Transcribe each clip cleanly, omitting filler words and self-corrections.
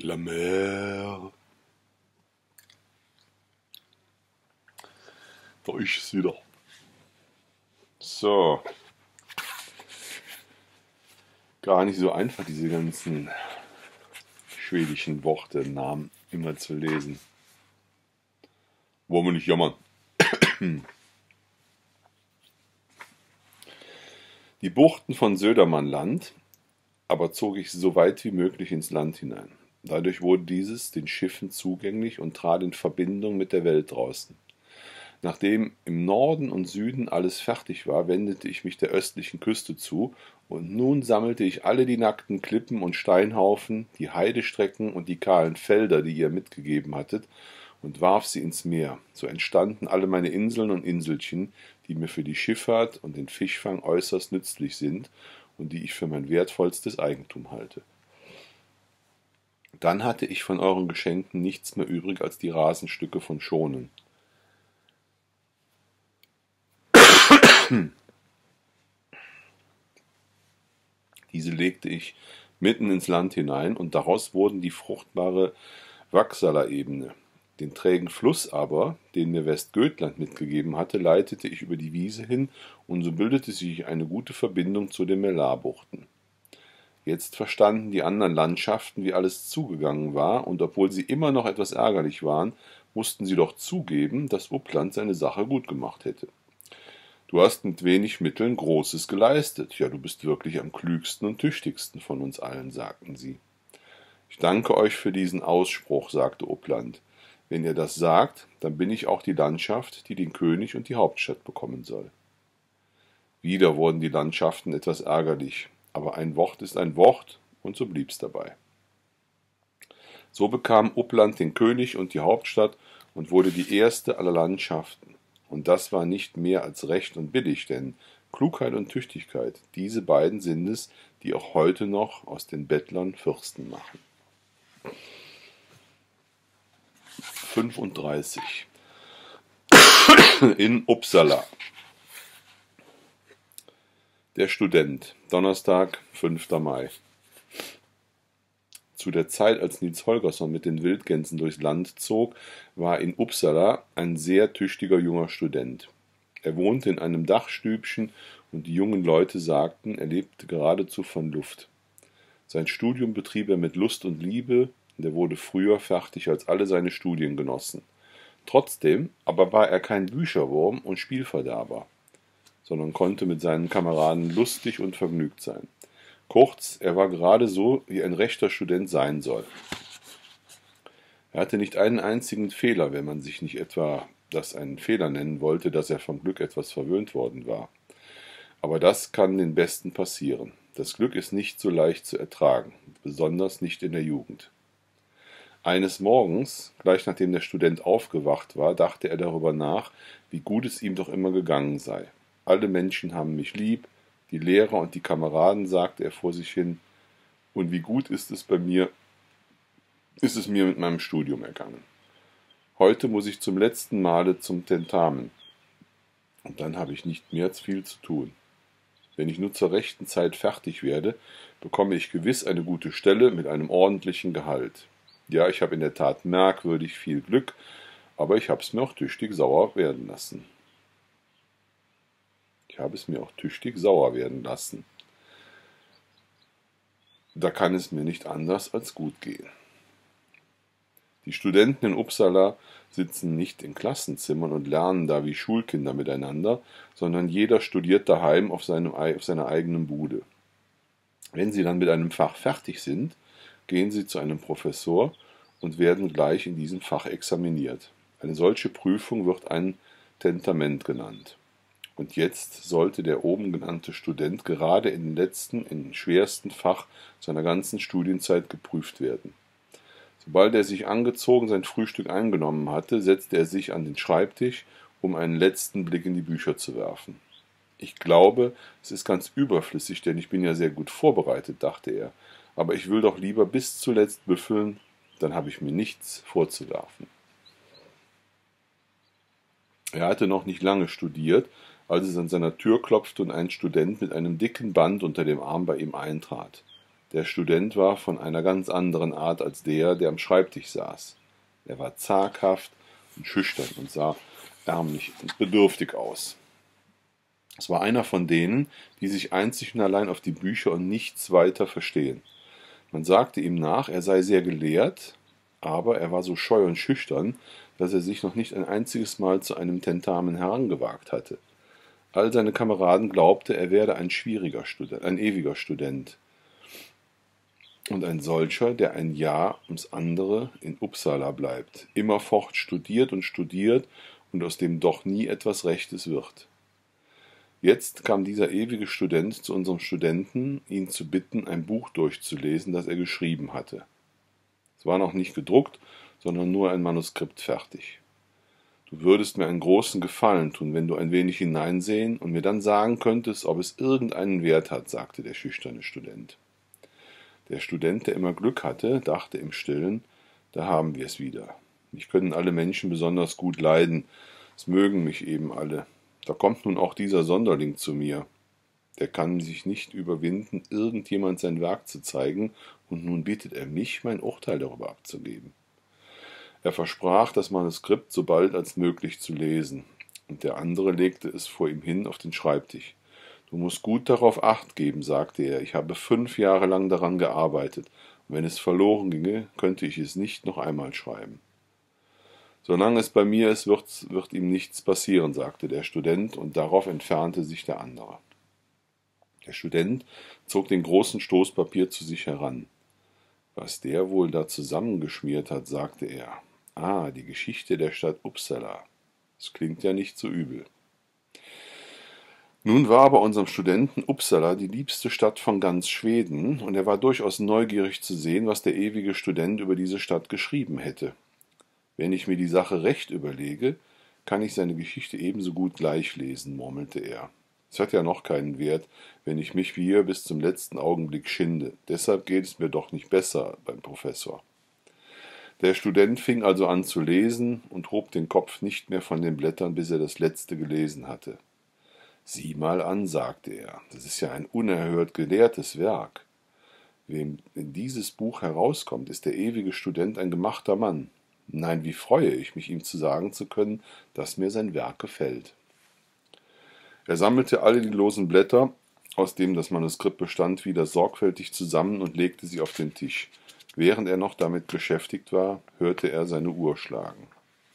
La Mer. Da ist es wieder. So. Gar nicht so einfach, diese ganzen schwedischen Worte, Namen immer zu lesen. Wollen wir nicht jammern. Die Buchten von Södermannland aber zog ich so weit wie möglich ins Land hinein. Dadurch wurde dieses den Schiffen zugänglich und trat in Verbindung mit der Welt draußen. Nachdem im Norden und Süden alles fertig war, wendete ich mich der östlichen Küste zu, und nun sammelte ich alle die nackten Klippen und Steinhaufen, die Heidestrecken und die kahlen Felder, die ihr mitgegeben hattet, und warf sie ins Meer. So entstanden alle meine Inseln und Inselchen, die mir für die Schifffahrt und den Fischfang äußerst nützlich sind und die ich für mein wertvollstes Eigentum halte. Dann hatte ich von euren Geschenken nichts mehr übrig als die Rasenstücke von Schonen. Diese legte ich mitten ins Land hinein, und daraus wurden die fruchtbare Vaksala-Ebene. Den trägen Fluss aber, den mir Westgötland mitgegeben hatte, leitete ich über die Wiese hin, und so bildete sich eine gute Verbindung zu den Mälarbuchten. Jetzt verstanden die anderen Landschaften, wie alles zugegangen war, und obwohl sie immer noch etwas ärgerlich waren, mussten sie doch zugeben, dass Uppland seine Sache gut gemacht hätte. Du hast mit wenig Mitteln Großes geleistet. Ja, du bist wirklich am klügsten und tüchtigsten von uns allen, sagten sie. Ich danke euch für diesen Ausspruch, sagte Uppland. Wenn ihr das sagt, dann bin ich auch die Landschaft, die den König und die Hauptstadt bekommen soll. Wieder wurden die Landschaften etwas ärgerlich, aber ein Wort ist ein Wort, und so blieb's dabei. So bekam Uppland den König und die Hauptstadt und wurde die erste aller Landschaften. Und das war nicht mehr als recht und billig, denn Klugheit und Tüchtigkeit, diese beiden sind es, die auch heute noch aus den Bettlern Fürsten machen. 35. In Uppsala. Der Student, Donnerstag, 5. Mai. Zu der Zeit, als Nils Holgersson mit den Wildgänsen durchs Land zog, war in Uppsala ein sehr tüchtiger junger Student. Er wohnte in einem Dachstübchen, und die jungen Leute sagten, er lebte geradezu von Luft. Sein Studium betrieb er mit Lust und Liebe, und er wurde früher fertig als alle seine Studiengenossen. Trotzdem aber war er kein Bücherwurm und Spielverderber, sondern konnte mit seinen Kameraden lustig und vergnügt sein. Kurz, er war gerade so, wie ein rechter Student sein soll. Er hatte nicht einen einzigen Fehler, wenn man sich nicht etwa das einen Fehler nennen wollte, dass er vom Glück etwas verwöhnt worden war. Aber das kann den Besten passieren. Das Glück ist nicht so leicht zu ertragen, besonders nicht in der Jugend. Eines Morgens, gleich nachdem der Student aufgewacht war, dachte er darüber nach, wie gut es ihm doch immer gegangen sei. Alle Menschen haben mich lieb, die Lehrer und die Kameraden, sagte er vor sich hin, und wie gut ist es mir mit meinem Studium ergangen. Heute muss ich zum letzten Male zum Tentamen, und dann habe ich nicht mehr viel zu tun. Wenn ich nur zur rechten Zeit fertig werde, bekomme ich gewiss eine gute Stelle mit einem ordentlichen Gehalt. Ja, ich habe in der Tat merkwürdig viel Glück, aber ich habe es mir auch tüchtig sauer werden lassen. Da kann es mir nicht anders als gut gehen. Die Studenten in Uppsala sitzen nicht in Klassenzimmern und lernen da wie Schulkinder miteinander, sondern jeder studiert daheim auf seiner eigenen Bude. Wenn sie dann mit einem Fach fertig sind, gehen sie zu einem Professor und werden gleich in diesem Fach examiniert. Eine solche Prüfung wird ein Tentament genannt. Und jetzt sollte der oben genannte Student gerade in den schwersten Fach seiner ganzen Studienzeit geprüft werden. Sobald er sich angezogen sein Frühstück eingenommen hatte, setzte er sich an den Schreibtisch, um einen letzten Blick in die Bücher zu werfen. Ich glaube, es ist ganz überflüssig, denn ich bin ja sehr gut vorbereitet, dachte er, aber ich will doch lieber bis zuletzt büffeln, dann habe ich mir nichts vorzuwerfen. Er hatte noch nicht lange studiert, als es an seiner Tür klopfte und ein Student mit einem dicken Band unter dem Arm bei ihm eintrat. Der Student war von einer ganz anderen Art als der am Schreibtisch saß. Er war zaghaft und schüchtern und sah ärmlich und bedürftig aus. Es war einer von denen, die sich einzig und allein auf die Bücher und nichts weiter verstehen. Man sagte ihm nach, er sei sehr gelehrt, aber er war so scheu und schüchtern, dass er sich noch nicht ein einziges Mal zu einem Tentamen herangewagt hatte. All seine Kameraden glaubten, er werde ein schwieriger Student, ein ewiger Student. Und ein solcher, der ein Jahr ums andere in Uppsala bleibt, immerfort studiert und aus dem doch nie etwas Rechtes wird. Jetzt kam dieser ewige Student zu unserem Studenten, ihn zu bitten, ein Buch durchzulesen, das er geschrieben hatte. Es war noch nicht gedruckt, sondern nur ein Manuskript fertig. Du würdest mir einen großen Gefallen tun, wenn du ein wenig hineinsehen und mir dann sagen könntest, ob es irgendeinen Wert hat, sagte der schüchterne Student. Der Student, der immer Glück hatte, dachte im Stillen, da haben wir es wieder. Mich können alle Menschen besonders gut leiden, es mögen mich eben alle. Da kommt nun auch dieser Sonderling zu mir. Der kann sich nicht überwinden, irgendjemand sein Werk zu zeigen, und nun bittet er mich, mein Urteil darüber abzugeben. Er versprach, das Manuskript so bald als möglich zu lesen, und der andere legte es vor ihm hin auf den Schreibtisch. Du musst gut darauf Acht geben, sagte er, ich habe 5 Jahre lang daran gearbeitet, und wenn es verloren ginge, könnte ich es nicht noch einmal schreiben. Solange es bei mir ist, wird ihm nichts passieren, sagte der Student, und darauf entfernte sich der andere. Der Student zog den großen Stoß Papier zu sich heran. Was der wohl da zusammengeschmiert hat, sagte er. Ah, die Geschichte der Stadt Uppsala. Das klingt ja nicht so übel. Nun war bei unserem Studenten Uppsala die liebste Stadt von ganz Schweden, und er war durchaus neugierig zu sehen, was der ewige Student über diese Stadt geschrieben hätte. Wenn ich mir die Sache recht überlege, kann ich seine Geschichte ebenso gut gleich lesen, murmelte er. Es hat ja noch keinen Wert, wenn ich mich wie hier bis zum letzten Augenblick schinde. Deshalb geht es mir doch nicht besser beim Professor. Der Student fing also an zu lesen und hob den Kopf nicht mehr von den Blättern, bis er das letzte gelesen hatte. Sieh mal an, sagte er, das ist ja ein unerhört gelehrtes Werk. Wem in dieses Buch herauskommt, ist der ewige Student ein gemachter Mann. Nein, wie freue ich mich, ihm zu sagen zu können, dass mir sein Werk gefällt. Er sammelte alle die losen Blätter, aus denen das Manuskript bestand, wieder sorgfältig zusammen und legte sie auf den Tisch. Während er noch damit beschäftigt war, hörte er seine Uhr schlagen.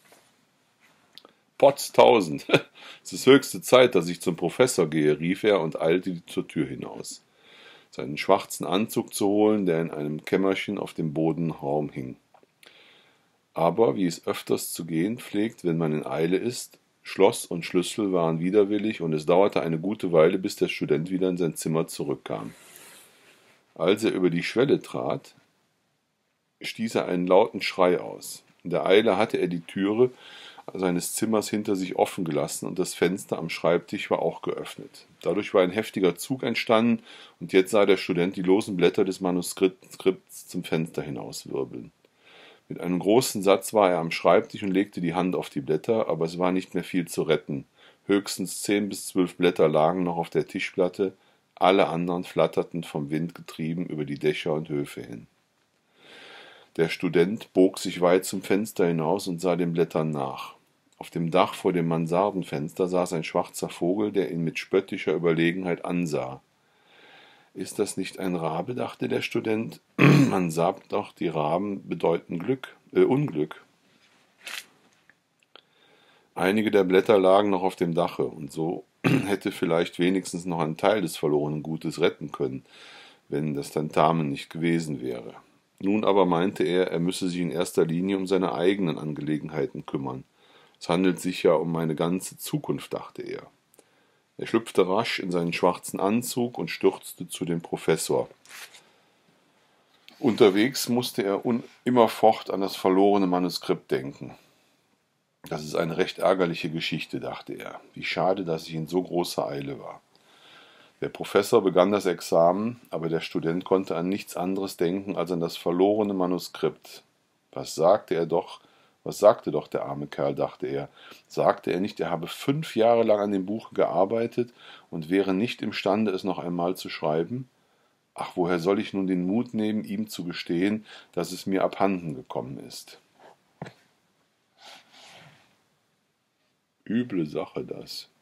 Potztausend! Es ist höchste Zeit, dass ich zum Professor gehe, rief er und eilte zur Tür hinaus, seinen schwarzen Anzug zu holen, der in einem Kämmerchen auf dem Bodenraum hing. Aber, wie es öfters zu gehen pflegt, wenn man in Eile ist, Schloss und Schlüssel waren widerwillig, und es dauerte eine gute Weile, bis der Student wieder in sein Zimmer zurückkam. Als er über die Schwelle trat, stieß er einen lauten Schrei aus. In der Eile hatte er die Türe seines Zimmers hinter sich offen gelassen, und das Fenster am Schreibtisch war auch geöffnet. Dadurch war ein heftiger Zug entstanden, und jetzt sah der Student die losen Blätter des Manuskripts zum Fenster hinauswirbeln. Mit einem großen Satz war er am Schreibtisch und legte die Hand auf die Blätter, aber es war nicht mehr viel zu retten. Höchstens 10 bis 12 Blätter lagen noch auf der Tischplatte, alle anderen flatterten vom Wind getrieben über die Dächer und Höfe hin. Der Student bog sich weit zum Fenster hinaus und sah den Blättern nach. Auf dem Dach vor dem Mansardenfenster saß ein schwarzer Vogel, der ihn mit spöttischer Überlegenheit ansah. Ist das nicht ein Rabe, dachte der Student. Man sagt doch, die Raben bedeuten Unglück. Einige der Blätter lagen noch auf dem Dache, und so hätte vielleicht wenigstens noch ein Teil des verlorenen Gutes retten können, wenn das Tentamen nicht gewesen wäre. Nun aber meinte er, er müsse sich in erster Linie um seine eigenen Angelegenheiten kümmern. Es handelt sich ja um meine ganze Zukunft, dachte er. Er schlüpfte rasch in seinen schwarzen Anzug und stürzte zu dem Professor. Unterwegs musste er immerfort an das verlorene Manuskript denken. Das ist eine recht ärgerliche Geschichte, dachte er. Wie schade, dass ich in so großer Eile war. Der Professor begann das Examen, aber der Student konnte an nichts anderes denken als an das verlorene Manuskript. Was sagte doch der arme Kerl, dachte er. Sagte er nicht, er habe 5 Jahre lang an dem Buch gearbeitet und wäre nicht imstande, es noch einmal zu schreiben? Ach, woher soll ich nun den Mut nehmen, ihm zu gestehen, dass es mir abhanden gekommen ist? Üble Sache das.